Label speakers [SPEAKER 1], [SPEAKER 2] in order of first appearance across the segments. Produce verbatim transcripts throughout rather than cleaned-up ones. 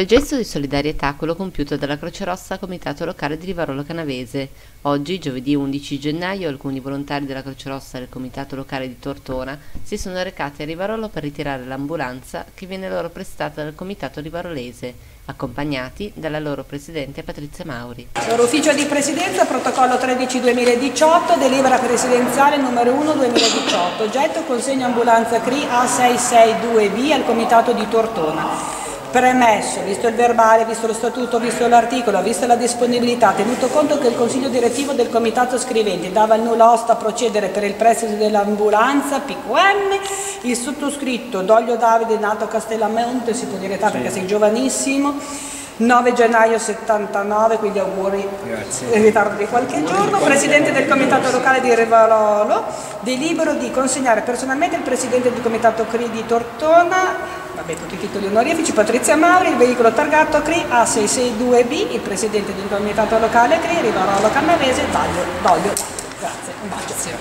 [SPEAKER 1] Il gesto di solidarietà quello compiuto dalla Croce Rossa Comitato Locale di Rivarolo Canavese. Oggi, giovedì undici gennaio, alcuni volontari della Croce Rossa del Comitato Locale di Tortona si sono recati a Rivarolo per ritirare l'ambulanza che viene loro prestata dal Comitato Rivarolese, accompagnati dalla loro presidente Patrizia Mauri.
[SPEAKER 2] Loro ufficio di presidenza, protocollo tredici duemiladiciotto, delibera presidenziale numero uno duemiladiciotto, oggetto consegna ambulanza C R I A sei sei due B al Comitato di Tortona. Premesso, visto il verbale, visto lo statuto, visto l'articolo, vista la disponibilità, tenuto conto che il Consiglio direttivo del Comitato Scriventi dava il nulla osta a procedere per il prestito dell'ambulanza P Q M, il sottoscritto Doglio Davide, nato a Castellamonte, si può dire età perché sei giovanissimo, nove gennaio settantanove, quindi auguri. Grazie. In ritardo di qualche giorno, presidente del Comitato Locale di Rivarolo, delibero di consegnare personalmente il presidente del Comitato C R I di Tortona, vabbè, tutti i titoli onorifici, Patrizia Mauri, il veicolo targato C R I A sei sei due B, il presidente del Comitato Locale C R I, Rivarolo Canavese, Doglio. Doglio. Grazie, un bacio. Grazie.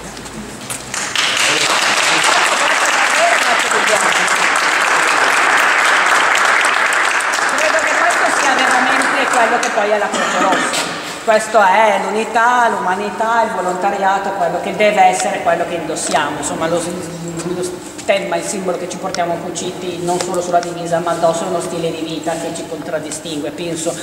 [SPEAKER 2] Credo che questo sia veramente quello che poi è la Croce Rossa. Questo è l'unità, l'umanità, il volontariato, quello che deve essere quello che indossiamo, insomma lo, lo stemma, il simbolo che ci portiamo cuciti non solo sulla divisa ma addosso uno stile di vita che ci contraddistingue, penso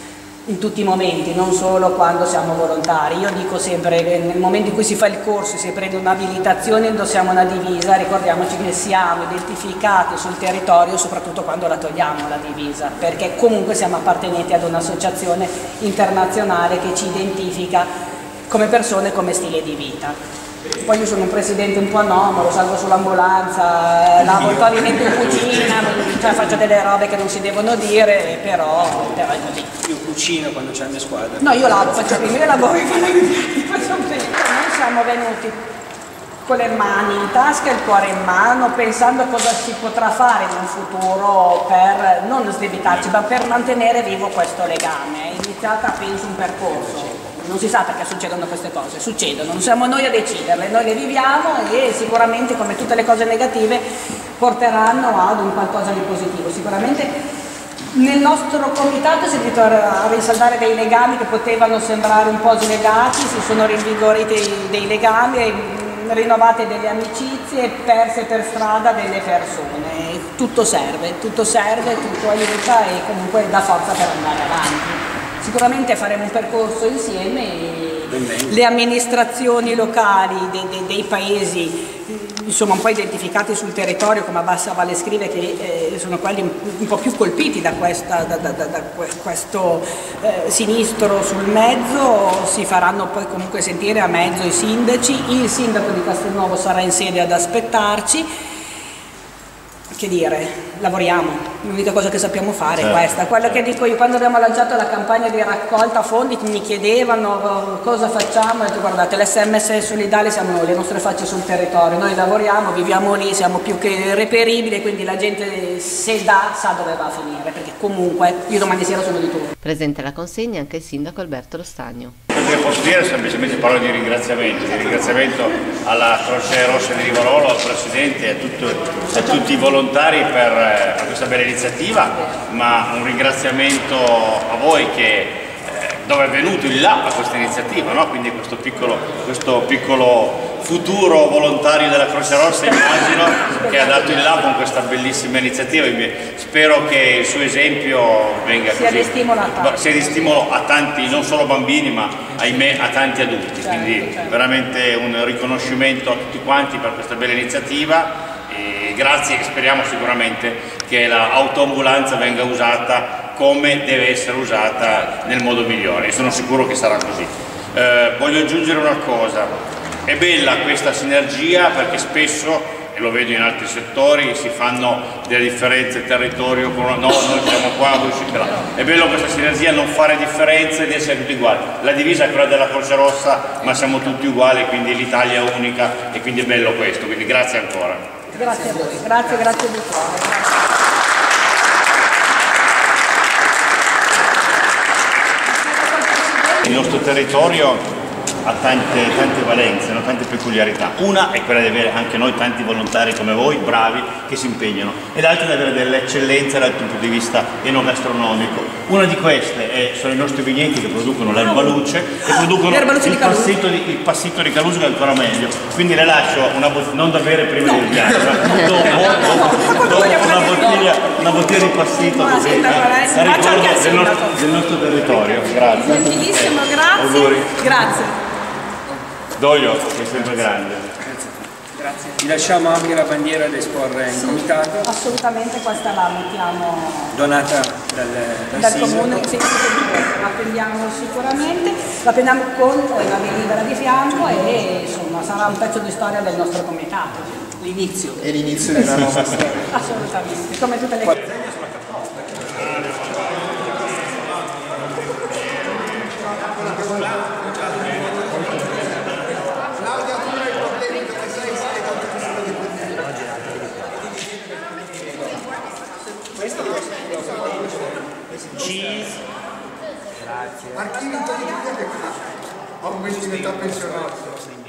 [SPEAKER 2] in tutti i momenti, non solo quando siamo volontari. Io dico sempre che nel momento in cui si fa il corso, si prende un'abilitazione, indossiamo una divisa, ricordiamoci che siamo identificati sul territorio soprattutto quando la togliamo la divisa, perché comunque siamo appartenenti ad un'associazione internazionale che ci identifica come persone, come stile di vita. Poi io sono un presidente un po' anomalo, salgo sull'ambulanza, lavo il pavimento in cucina, cioè faccio delle robe che non si devono dire, però, però è così.
[SPEAKER 3] Io cucino quando c'è la mia squadra.
[SPEAKER 2] No, io lavo, faccio prima io lavoro, io faccio prima. Noi siamo venuti con le mani in tasca e il cuore in mano, pensando a cosa si potrà fare in un futuro per non sdebitarci, ma per mantenere vivo questo legame. È iniziata, penso, un percorso. Non si sa perché succedono queste cose, succedono, non siamo noi a deciderle, noi le viviamo e sicuramente, come tutte le cose negative, porteranno ad un qualcosa di positivo. Sicuramente nel nostro comitato si è riuscito a rinsaldare dei legami che potevano sembrare un po' slegati, si sono rinvigoriti dei legami, rinnovate delle amicizie e perse per strada delle persone. Tutto serve, tutto serve, tutto aiuta e comunque dà forza per andare avanti. Sicuramente faremo un percorso insieme e le amministrazioni locali dei, dei, dei paesi, insomma un po' identificati sul territorio come a Bassa Valle Scrive, che eh, sono quelli un, un po' più colpiti da, questa, da, da, da, da questo eh, sinistro sul mezzo, si faranno poi comunque sentire a mezzo i sindaci, il sindaco di Castelnuovo sarà in sede ad aspettarci. Che dire, lavoriamo, l'unica cosa che sappiamo fare è questa. Quello che dico io, quando abbiamo lanciato la campagna di raccolta fondi mi chiedevano cosa facciamo, e ho detto guardate, l'S M S solidale siamo noi, le nostre facce sul territorio, noi lavoriamo, viviamo lì, siamo più che reperibili, quindi la gente se dà sa dove va a finire, perché comunque io domani sera sono di turno.
[SPEAKER 1] Presente alla consegna anche il sindaco Alberto Lo Stagno.
[SPEAKER 4] Quello che posso dire è semplicemente parole di ringraziamento, di ringraziamento alla Croce Rossa di Rivarolo, al Presidente e a, tutto, a tutti i volontari per, per questa bella iniziativa, ma un ringraziamento a voi che eh, dove è venuto il là a questa iniziativa, no? Quindi questo piccolo, questo piccolo futuro volontario della Croce Rossa, immagino, che ha dato il là con questa bellissima iniziativa. Spero che il suo esempio venga
[SPEAKER 2] sia di stimolo a tanti,
[SPEAKER 4] sia di stimolo a tanti, non solo bambini, ma ahimè a tanti adulti.
[SPEAKER 2] Certo,
[SPEAKER 4] quindi
[SPEAKER 2] certo.
[SPEAKER 4] Veramente un riconoscimento a tutti quanti per questa bella iniziativa. E grazie, e speriamo sicuramente che l'autoambulanza venga usata come deve essere usata nel modo migliore. Io sono sicuro che sarà così. Eh, voglio aggiungere una cosa, è bella questa sinergia perché spesso, e lo vedo in altri settori, si fanno delle differenze territorio con no, noi siamo qua, voi siete là. È bello questa sinergia, non fare differenze ed essere tutti uguali. La divisa è quella della Croce Rossa, ma siamo tutti uguali, quindi l'Italia è unica e quindi è bello questo, quindi grazie ancora.
[SPEAKER 2] Grazie a voi, grazie, grazie di cuore.
[SPEAKER 4] Il nostro territorio ha tante, tante valenze, no? Tante peculiarità. Una è quella di avere anche noi tanti volontari come voi, bravi, che si impegnano, e l'altra è di avere delle eccellenze dal punto di vista enogastronomico. Una di queste è, sono i nostri vigneti che producono l'erba luce e producono il passito, di, il passito di Caluso, che è ancora meglio. Quindi le lascio una bottiglia, non da bere prima del viaggio, ma dopo, dopo una, bottiglia, una bottiglia di passito così, eh, a ricordo del nostro, del nostro territorio. Grazie.
[SPEAKER 2] Gentilissimo, grazie.
[SPEAKER 4] Auguri.
[SPEAKER 2] Grazie.
[SPEAKER 4] Doglio, che è sempre grande.
[SPEAKER 3] Grazie. Vi lasciamo anche la bandiera da esporre in comitato.
[SPEAKER 2] Assolutamente, questa la mettiamo
[SPEAKER 3] donata dal, dal,
[SPEAKER 2] dal
[SPEAKER 3] sindaco.
[SPEAKER 2] comune, sì, la prendiamo sicuramente, la prendiamo con la delibera di fianco e insomma sarà un pezzo di storia del nostro comitato.
[SPEAKER 3] L'inizio. È l'inizio della nuova storia.
[SPEAKER 2] Assolutamente, come tutte le cose.
[SPEAKER 3] Cheese.
[SPEAKER 5] Grazie. Archivi di ho un mese di età pensionato.